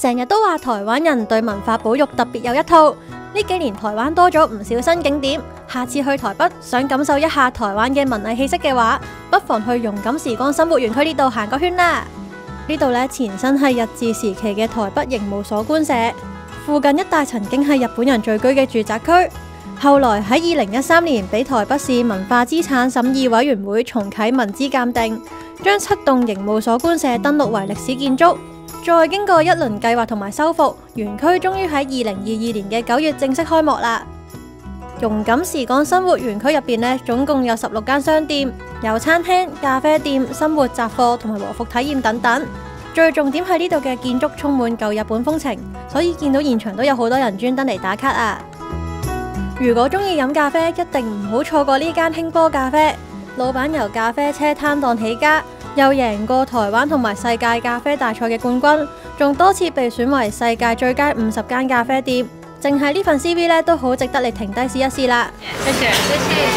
成日都話台灣人對文化保育特別有一套。呢幾年台灣多咗唔少新景點，下次去台北想感受一下台灣嘅文藝氣息嘅話，不妨去勇敢時光生活園區呢度行個圈啦。呢度呢，前身係日治時期嘅台北刑務所官舍，附近一帶曾經係日本人聚居嘅住宅區。後來喺2013年俾台北市文化資產審議委員會重啟文資鑑定，將7棟刑務所官舍登錄為歷史建築。再經過一輪計劃同埋修復，園區終於喺2022年嘅9月正式開幕啦。勇敢時光生活園區入邊呢，總共有16間商店，有餐廳、咖啡店、生活雜貨同埋和服體驗等等。最重點係呢度嘅建築充滿舊日本風情，所以見到現場都有好多人專登嚟打卡啊！如果中意飲咖啡，一定唔好錯過呢間興波咖啡。老闆由咖啡車攤檔起家，又贏過台灣同埋世界咖啡大賽嘅冠軍，仲多次被選為世界最佳50間咖啡店。淨係呢份 CV 呢，都好值得你停低試一試啦。謝謝，謝謝。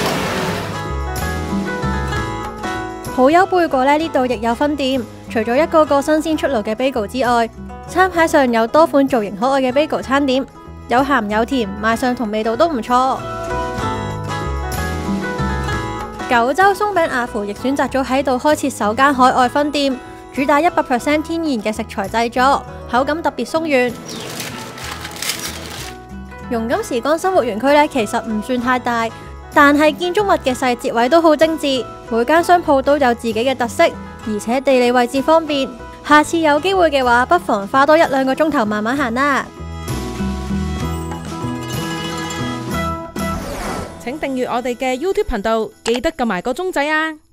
好優貝果呢度亦有分店，除咗一個個新鮮出爐嘅 bagel 之外，餐牌上有多款造型可愛嘅 bagel 餐點，有鹹有甜，賣相同味道都唔錯。九州鬆餅阿芙亦選擇咗喺度開設首間海外分店，主打100% 天然嘅食材製作，口感特別鬆軟。勇敢時光生活園區呢，其實唔算太大，但係建築物嘅細節位都好精緻，每間商鋪都有自己嘅特色，而且地理位置方便。下次有機會嘅話，不妨花多1-2個鐘頭慢慢行啦。 請訂閱我哋嘅 YouTube 頻道，記得撳埋個鐘仔啊！